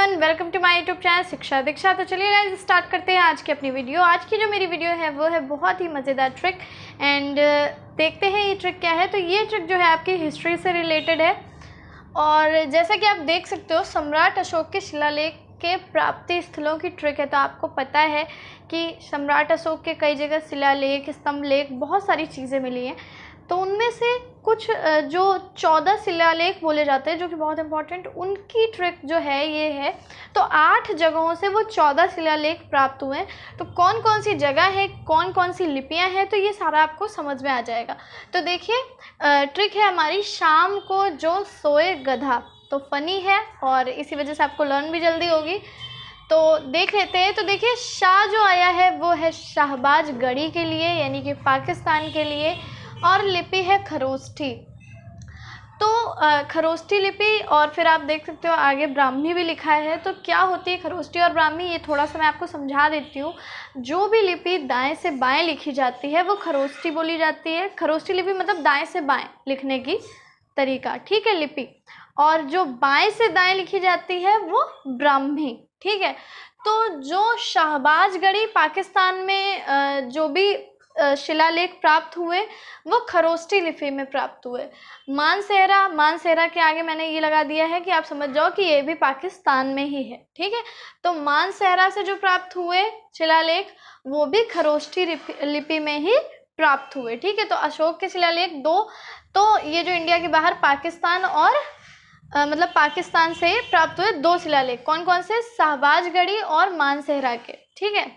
Everyone, welcome to my YouTube channel Shiksha Diksha. तो चलिए guys start करते हैं आज की अपनी वीडियो। आज की जो मेरी वीडियो है वो है बहुत ही मज़ेदार ट्रिक एंड देखते हैं ये ट्रिक क्या है। तो ये ट्रिक जो है आपकी हिस्ट्री से रिलेटेड है और जैसा कि आप देख सकते हो सम्राट अशोक के शिलालेख के प्राप्ति स्थलों की ट्रिक है। तो आपको पता है कि सम्राट अशोक के कई जगह शिलालेख, स्तंभ लेख, बहुत सारी चीज़ें मिली हैं। तो उनमें से कुछ जो 14 शिलालेख बोले जाते हैं जो कि बहुत इंपॉर्टेंट, उनकी ट्रिक जो है ये है। तो 8 जगहों से वो 14 शिलालेख प्राप्त हुए हैं। तो कौन कौन सी जगह है, कौन कौन सी लिपियां हैं, तो ये सारा आपको समझ में आ जाएगा। तो देखिए ट्रिक है हमारी शाम को जो सोए गधा। तो फ़नी है और इसी वजह से आपको लर्न भी जल्दी होगी। तो देख लेते हैं। तो देखिए शाह जो आया है वो है शाहबाज गढ़ी के लिए, यानी कि पाकिस्तान के लिए, और लिपि है खरोष्ठी। तो खरोष्ठी लिपि, और फिर आप देख सकते हो आगे ब्राह्मी भी लिखा है। तो क्या होती है खरोष्ठी और ब्राह्मी, ये थोड़ा सा मैं आपको समझा देती हूँ। जो भी लिपि दाएं से बाएं लिखी जाती है वो खरोष्ठी बोली जाती है। खरोष्ठी लिपि मतलब दाएं से बाएं लिखने की तरीका, ठीक है, लिपि। और जो बाएं से दाएं लिखी जाती है वो ब्राह्मी, ठीक है। तो जो शाहबाज गढ़ी पाकिस्तान में जो भी शिलालेख प्राप्त हुए वो खरोष्ठी लिपि में प्राप्त हुए। मानसेहरा के आगे मैंने ये लगा दिया है कि आप समझ जाओ कि ये भी पाकिस्तान में ही है, ठीक है। तो मानसेहरा से जो प्राप्त हुए शिलालेख वो भी खरोष्ठी लिपि में ही प्राप्त हुए, ठीक है। तो अशोक के शिलालेख 2, तो ये जो इंडिया के बाहर पाकिस्तान और मतलब पाकिस्तान से प्राप्त हुए 2 शिलालेख, कौन कौन से, शाहबाज गढ़ी और मानसेहरा के, ठीक है,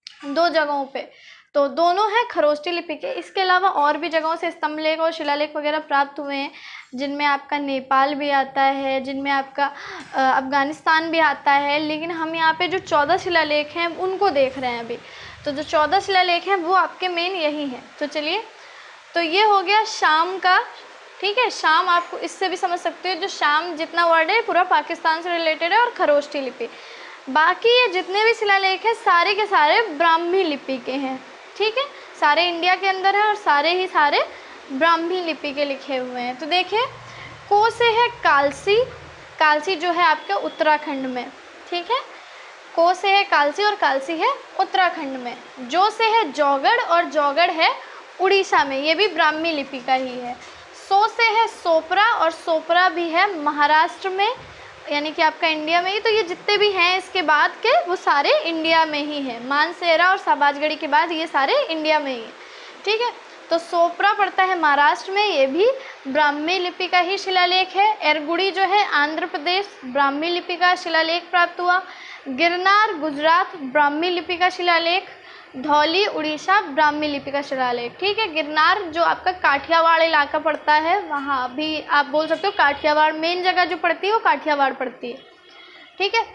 2 जगहों पे। तो दोनों हैं खरोष्ठी लिपि के। इसके अलावा और भी जगहों से स्तंभ लेख और शिलालेख वगैरह प्राप्त हुए हैं, जिनमें आपका नेपाल भी आता है, जिनमें आपका अफ़गानिस्तान भी आता है। लेकिन हम यहाँ पे जो 14 शिलालेख हैं उनको देख रहे हैं अभी। तो जो 14 शिलालेख हैं वो आपके मेन यही हैं। तो चलिए, तो ये हो गया शाम का, ठीक है। शाम आपको इससे भी समझ सकते हो, जो शाम जितना वर्ड है पूरा पाकिस्तान से रिलेटेड है, और खरोष्ठी लिपि। बाकी ये जितने भी शिलालेख हैं सारे के सारे ब्राह्मी लिपि के हैं, ठीक है। सारे इंडिया के अंदर है और सारे ब्राह्मी लिपि के लिखे हुए हैं। तो देखिए, को से है कालसी। कालसी जो है आपके उत्तराखंड में, ठीक है। को से है कालसी और कालसी है उत्तराखंड में। जो से है जौगढ़ और जौगढ़ है उड़ीसा में, ये भी ब्राह्मी लिपि का ही है। सो से है सोपरा और सोपरा भी है महाराष्ट्र में, यानी कि आपका इंडिया में ही। तो ये जितने भी हैं इसके बाद के वो सारे इंडिया में ही हैं। मानसेहरा और शाहबाजगढ़ी के बाद ये सारे इंडिया में ही हैं, ठीक है। तो सोपरा पड़ता है महाराष्ट्र में, ये भी ब्राह्मी लिपि का ही शिलालेख है। एरगुड़ी जो है आंध्र प्रदेश, ब्राह्मी लिपि का शिलालेख प्राप्त हुआ। गिरनार गुजरात, ब्राह्मी लिपि का शिलालेख। धौली उड़ीसा, ब्राह्मी लिपि का शिलालेख, ठीक है। गिरनार जो आपका काठियावाड़ इलाका पड़ता है, वहाँ भी आप बोल सकते हो काठियावाड़ मेन जगह जो पड़ती है वो काठियावाड़ पड़ती है, ठीक है।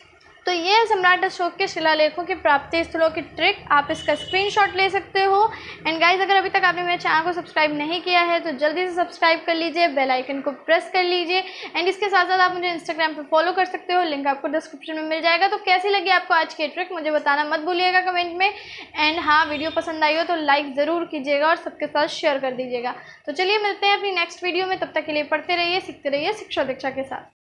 तो ये है सम्राट अशोक के शिलालेखों की प्राप्ति स्थलों की ट्रिक। आप इसका स्क्रीनशॉट ले सकते हो। एंड गाइस, अगर अभी तक आपने मेरे चैनल को सब्सक्राइब नहीं किया है तो जल्दी से सब्सक्राइब कर लीजिए, बेल आइकन को प्रेस कर लीजिए। एंड इसके साथ साथ आप मुझे इंस्टाग्राम पे फॉलो कर सकते हो, लिंक आपको डिस्क्रिप्शन में मिल जाएगा। तो कैसी लगी आपको आज की ट्रिक मुझे बताना मत भूलिएगा कमेंट में। एंड हाँ, वीडियो पसंद आई हो तो लाइक ज़रूर कीजिएगा और सबके साथ शेयर कर दीजिएगा। तो चलिए मिलते हैं अपनी नेक्स्ट वीडियो में, तब तक के लिए पढ़ते रहिए, सीखते रहिए शिक्षा दीक्षा के साथ।